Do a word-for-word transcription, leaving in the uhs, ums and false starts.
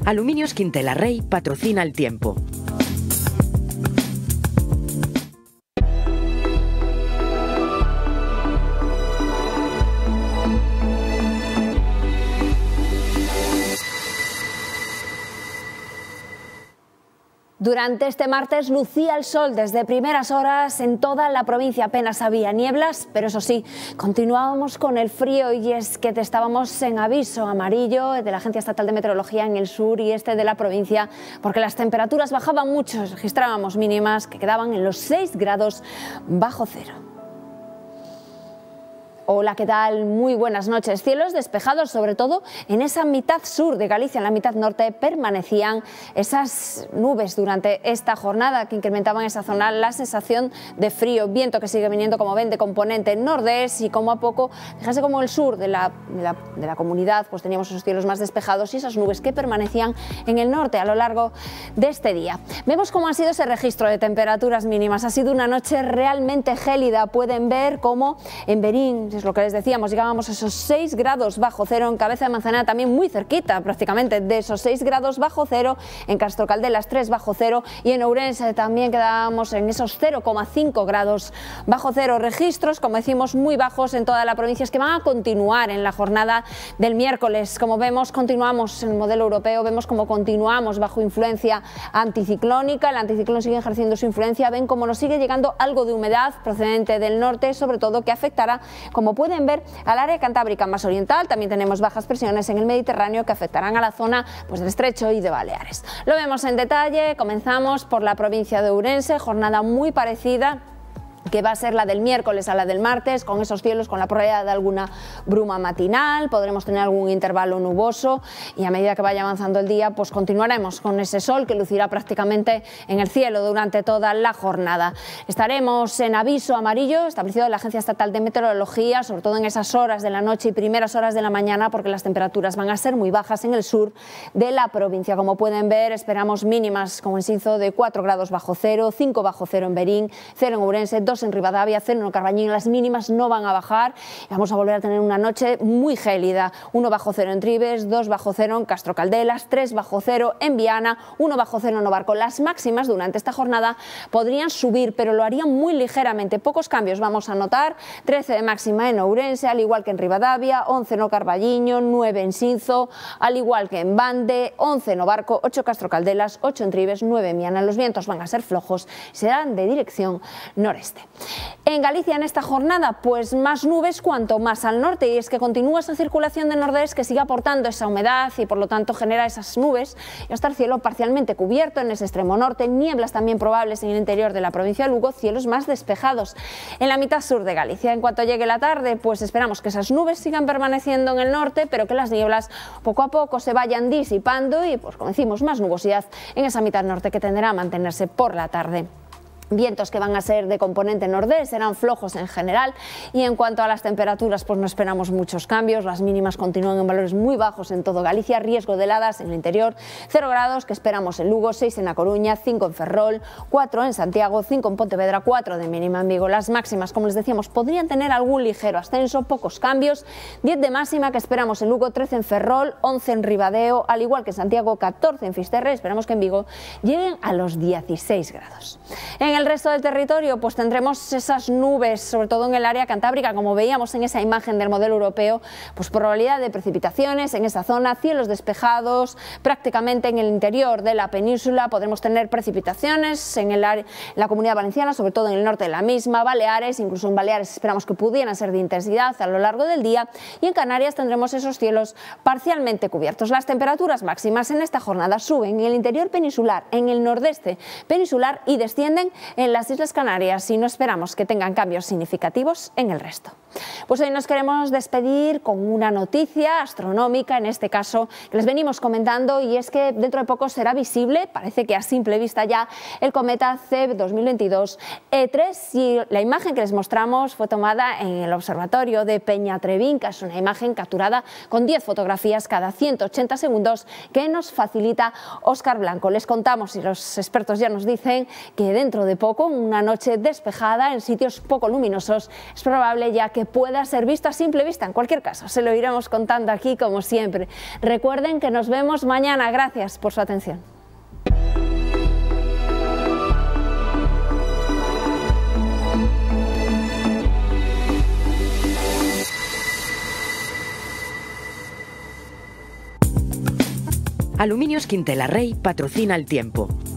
Aluminios Quintela Rey patrocina el tiempo. Durante este martes lucía el sol desde primeras horas en toda la provincia, apenas había nieblas, pero eso sí, continuábamos con el frío y es que estábamos en aviso amarillo de la Agencia Estatal de Meteorología en el sur y este de la provincia, porque las temperaturas bajaban mucho, registrábamos mínimas que quedaban en los seis grados bajo cero. Hola, ¿qué tal? Muy buenas noches. Cielos despejados, sobre todo en esa mitad sur de Galicia, en la mitad norte, permanecían esas nubes durante esta jornada que incrementaban esa zona la sensación de frío, viento que sigue viniendo, como ven, de componente nordés y como a poco, fíjense como el sur de la, de la, de la comunidad, pues teníamos esos cielos más despejados y esas nubes que permanecían en el norte a lo largo de este día. Vemos cómo ha sido ese registro de temperaturas mínimas. Ha sido una noche realmente gélida. Pueden ver cómo en Verín, es lo que les decíamos, llegábamos a esos seis grados bajo cero, en Cabeza de Manzanera también muy cerquita prácticamente de esos seis grados bajo cero, en Castro Caldelas tres bajo cero y en Ourense también quedábamos en esos cero coma cinco grados bajo cero. Registros, como decimos, muy bajos en toda la provincia, es que van a continuar en la jornada del miércoles. Como vemos, continuamos en el modelo europeo, vemos cómo continuamos bajo influencia anticiclónica, el anticiclón sigue ejerciendo su influencia, ven cómo nos sigue llegando algo de humedad procedente del norte, sobre todo que afectará, como pueden ver, al área cantábrica más oriental. También tenemos bajas presiones en el Mediterráneo que afectarán a la zona pues, del Estrecho y de Baleares. Lo vemos en detalle, comenzamos por la provincia de Ourense, jornada muy parecida que va a ser la del miércoles a la del martes, con esos cielos, con la probabilidad de alguna bruma matinal, podremos tener algún intervalo nuboso y a medida que vaya avanzando el día, pues continuaremos con ese sol que lucirá prácticamente en el cielo durante toda la jornada. Estaremos en aviso amarillo establecido de la Agencia Estatal de Meteorología, sobre todo en esas horas de la noche y primeras horas de la mañana, porque las temperaturas van a ser muy bajas en el sur de la provincia. Como pueden ver, esperamos mínimas, como en Sinzo, de cuatro grados bajo cero, cinco bajo cero en Verín, cero en Ourense, dos en Ribadavia, cero en Carbañín. Las mínimas no van a bajar y vamos a volver a tener una noche muy gélida. uno bajo cero en Tribes, dos bajo cero en Castro Caldelas, tres bajo cero en Viana, uno bajo cero en Ovarco. Las máximas durante esta jornada podrían subir, pero lo harían muy ligeramente. Pocos cambios vamos a notar. trece de máxima en Ourense, al igual que en Ribadavia, once en Carballiño, nueve en Sinzo, al igual que en Bande, once en Ovarco, ocho Castro Caldelas, ocho en Tribes, nueve en Viana. Los vientos van a ser flojos, serán de dirección noreste. En Galicia en esta jornada, pues más nubes cuanto más al norte, y es que continúa esa circulación de nordés que sigue aportando esa humedad y por lo tanto genera esas nubes y hasta el cielo parcialmente cubierto en ese extremo norte, nieblas también probables en el interior de la provincia de Lugo, cielos más despejados en la mitad sur de Galicia. En cuanto llegue la tarde, pues esperamos que esas nubes sigan permaneciendo en el norte, pero que las nieblas poco a poco se vayan disipando y, pues como decimos, más nubosidad en esa mitad norte que tenderá a mantenerse por la tarde. Vientos que van a ser de componente nordés, serán flojos en general y en cuanto a las temperaturas pues no esperamos muchos cambios, las mínimas continúan en valores muy bajos en todo Galicia, riesgo de heladas en el interior, cero grados que esperamos en Lugo, seis en A Coruña, cinco en Ferrol, cuatro en Santiago, cinco en Pontevedra, cuatro de mínima en Vigo. Las máximas, como les decíamos, podrían tener algún ligero ascenso, pocos cambios, diez de máxima que esperamos en Lugo, trece en Ferrol, once en Ribadeo, al igual que en Santiago, catorce en Fisterra, esperamos que en Vigo lleguen a los dieciséis grados. En el resto del territorio pues tendremos esas nubes, sobre todo en el área cantábrica, como veíamos en esa imagen del modelo europeo, pues probabilidad de precipitaciones en esa zona, cielos despejados prácticamente en el interior de la península, podremos tener precipitaciones en el área, en la Comunidad Valenciana, sobre todo en el norte de la misma, Baleares, incluso en Baleares esperamos que pudieran ser de intensidad a lo largo del día y en Canarias tendremos esos cielos parcialmente cubiertos. Las temperaturas máximas en esta jornada suben en el interior peninsular, en el nordeste peninsular y descienden en las Islas Canarias y no esperamos que tengan cambios significativos en el resto. Pues hoy nos queremos despedir con una noticia astronómica, en este caso que les venimos comentando, y es que dentro de poco será visible, parece que a simple vista ya, el cometa C E B dos mil veintidós E tres y la imagen que les mostramos fue tomada en el observatorio de Peñatrevinca, es una imagen capturada con diez fotografías cada ciento ochenta segundos que nos facilita Óscar Blanco. Les contamos y los expertos ya nos dicen que dentro de de poco, una noche despejada en sitios poco luminosos. Es probable ya que pueda ser visto a simple vista. En cualquier caso, se lo iremos contando aquí como siempre. Recuerden que nos vemos mañana. Gracias por su atención. Aluminios Quintela Rey patrocina El Tiempo.